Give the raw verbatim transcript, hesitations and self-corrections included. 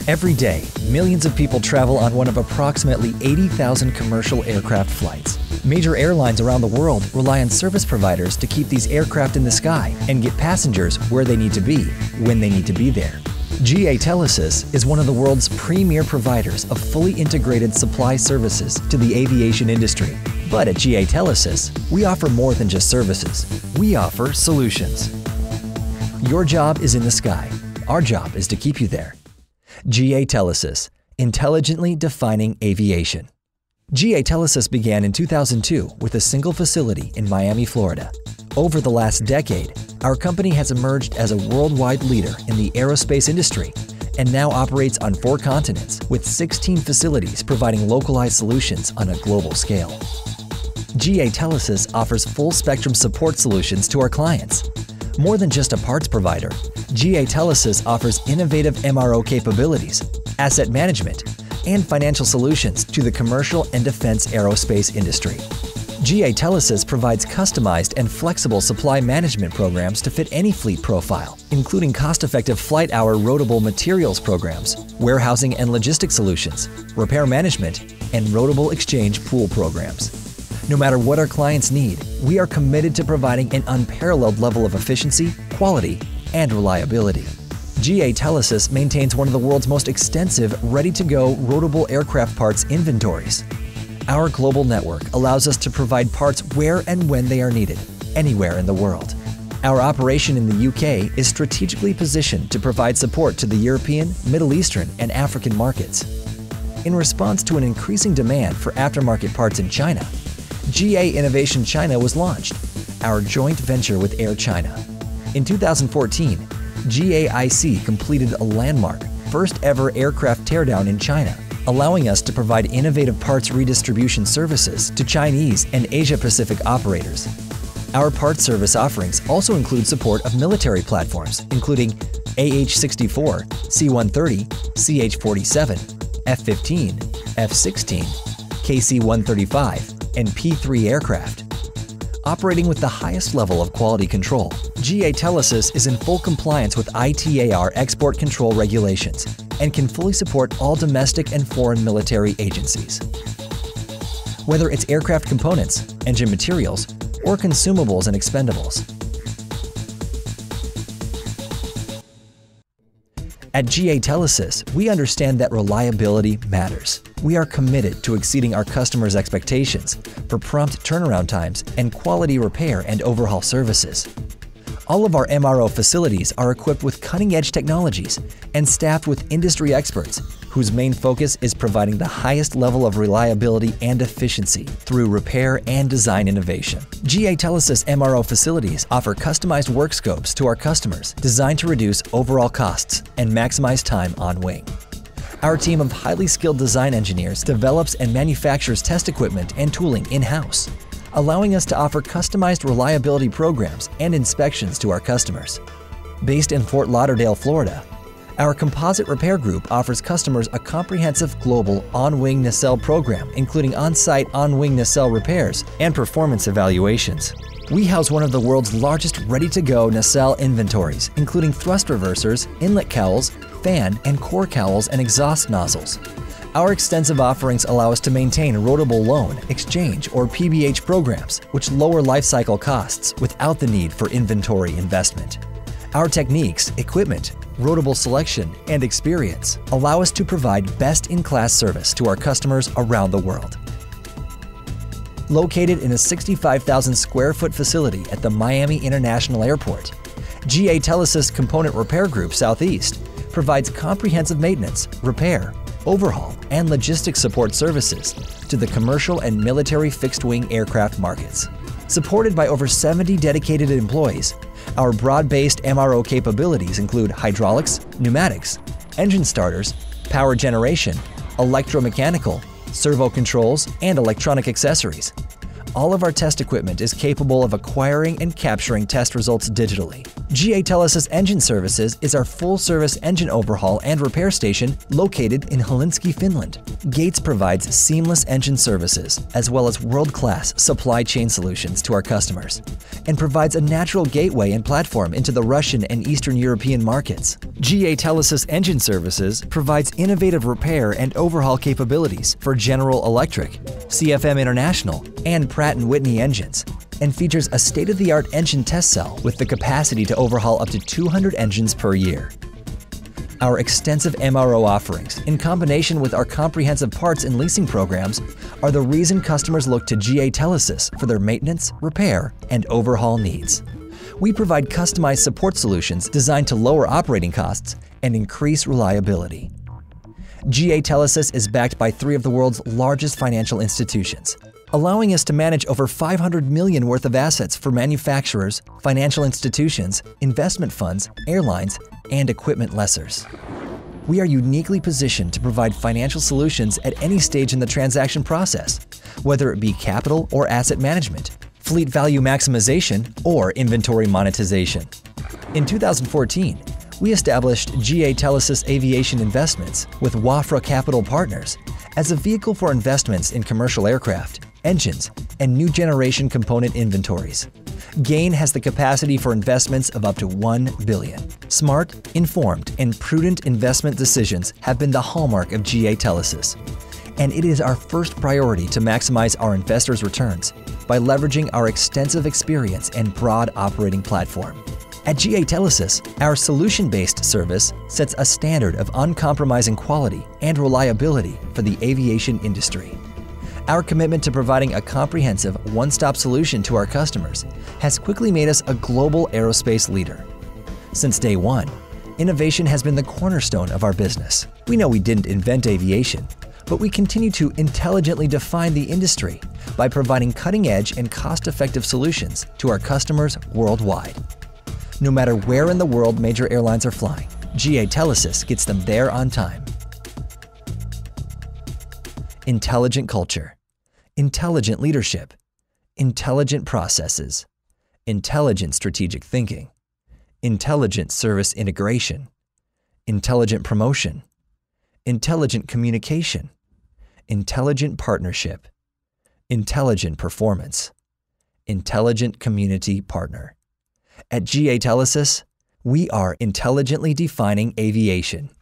Every day, millions of people travel on one of approximately eighty thousand commercial aircraft flights. Major airlines around the world rely on service providers to keep these aircraft in the sky and get passengers where they need to be, when they need to be there. G A Telesis is one of the world's premier providers of fully integrated supply services to the aviation industry. But at G A Telesis, we offer more than just services. We offer solutions. Your job is in the sky. Our job is to keep you there. G A Telesis, intelligently defining aviation. G A Telesis began in two thousand two with a single facility in Miami, Florida. Over the last decade, our company has emerged as a worldwide leader in the aerospace industry and now operates on four continents with sixteen facilities providing localized solutions on a global scale. G A Telesis offers full-spectrum support solutions to our clients. More than just a parts provider, G A Telesis offers innovative M R O capabilities, asset management, and financial solutions to the commercial and defense aerospace industry. G A Telesis provides customized and flexible supply management programs to fit any fleet profile, including cost-effective flight hour rotable materials programs, warehousing and logistics solutions, repair management, and rotable exchange pool programs. No matter what our clients need, we are committed to providing an unparalleled level of efficiency, quality, and reliability. G A Telesis maintains one of the world's most extensive, ready-to-go rotable aircraft parts inventories. Our global network allows us to provide parts where and when they are needed, anywhere in the world. Our operation in the U K is strategically positioned to provide support to the European, Middle Eastern, and African markets. In response to an increasing demand for aftermarket parts in China, G A Innovation China was launched, our joint venture with Air China. In two thousand fourteen, G A I C completed a landmark, first-ever aircraft teardown in China, allowing us to provide innovative parts redistribution services to Chinese and Asia-Pacific operators. Our parts service offerings also include support of military platforms, including A H sixty-four, C one thirty, C H forty-seven, F fifteen, F sixteen, K C one thirty-five, and P three aircraft. Operating with the highest level of quality control, G A Telesis is in full compliance with I T A R export control regulations and can fully support all domestic and foreign military agencies. Whether it's aircraft components, engine materials, or consumables and expendables. At G A Telesis, we understand that reliability matters. We are committed to exceeding our customers' expectations for prompt turnaround times and quality repair and overhaul services. All of our M R O facilities are equipped with cutting-edge technologies and staffed with industry experts whose main focus is providing the highest level of reliability and efficiency through repair and design innovation. G A Telesis M R O facilities offer customized work scopes to our customers designed to reduce overall costs and maximize time on wing. Our team of highly skilled design engineers develops and manufactures test equipment and tooling in-house, allowing us to offer customized reliability programs and inspections to our customers. Based in Fort Lauderdale, Florida, our composite repair group offers customers a comprehensive global on-wing nacelle program, including on-site on-wing nacelle repairs and performance evaluations. We house one of the world's largest ready-to-go nacelle inventories, including thrust reversers, inlet cowls, fan and core cowls, and exhaust nozzles. Our extensive offerings allow us to maintain rotable loan, exchange, or P B H programs, which lower lifecycle costs without the need for inventory investment. Our techniques, equipment, rotable selection, and experience allow us to provide best-in-class service to our customers around the world. Located in a sixty-five thousand square foot facility at the Miami International Airport, G A Telesis Component Repair Group Southeast provides comprehensive maintenance, repair, overhaul, and logistics support services to the commercial and military fixed-wing aircraft markets. Supported by over seventy dedicated employees, our broad-based M R O capabilities include hydraulics, pneumatics, engine starters, power generation, electromechanical, servo controls, and electronic accessories. All of our test equipment is capable of acquiring and capturing test results digitally. G A Telesis Engine Services is our full-service engine overhaul and repair station located in Helsinki, Finland. Gates provides seamless engine services as well as world-class supply chain solutions to our customers and provides a natural gateway and platform into the Russian and Eastern European markets. G A Telesis Engine Services provides innovative repair and overhaul capabilities for General Electric, C F M International, and Pratt and Whitney engines, and features a state-of-the-art engine test cell with the capacity to overhaul up to two hundred engines per year. Our extensive M R O offerings, in combination with our comprehensive parts and leasing programs, are the reason customers look to G A Telesis for their maintenance, repair, and overhaul needs. We provide customized support solutions designed to lower operating costs and increase reliability. G A Telesis is backed by three of the world's largest financial institutions, allowing us to manage over five hundred million dollars worth of assets for manufacturers, financial institutions, investment funds, airlines, and equipment lessors. We are uniquely positioned to provide financial solutions at any stage in the transaction process, whether it be capital or asset management, fleet value maximization, or inventory monetization. In two thousand fourteen, we established G A Telesis Aviation Investments with Wafra Capital Partners as a vehicle for investments in commercial aircraft, engines, and new generation component inventories. GAIN has the capacity for investments of up to one billion dollars. Smart, informed, and prudent investment decisions have been the hallmark of G A Telesis, and it is our first priority to maximize our investors' returns by leveraging our extensive experience and broad operating platform. At G A Telesis, our solution-based service sets a standard of uncompromising quality and reliability for the aviation industry. Our commitment to providing a comprehensive, one-stop solution to our customers has quickly made us a global aerospace leader. Since day one, innovation has been the cornerstone of our business. We know we didn't invent aviation, but we continue to intelligently define the industry by providing cutting-edge and cost-effective solutions to our customers worldwide. No matter where in the world major airlines are flying, G A Telesis gets them there on time. Intelligent culture, intelligent leadership, intelligent processes, intelligent strategic thinking, intelligent service integration, intelligent promotion, intelligent communication, intelligent partnership, intelligent performance, intelligent community partner. At G A Telesis, we are intelligently defining aviation.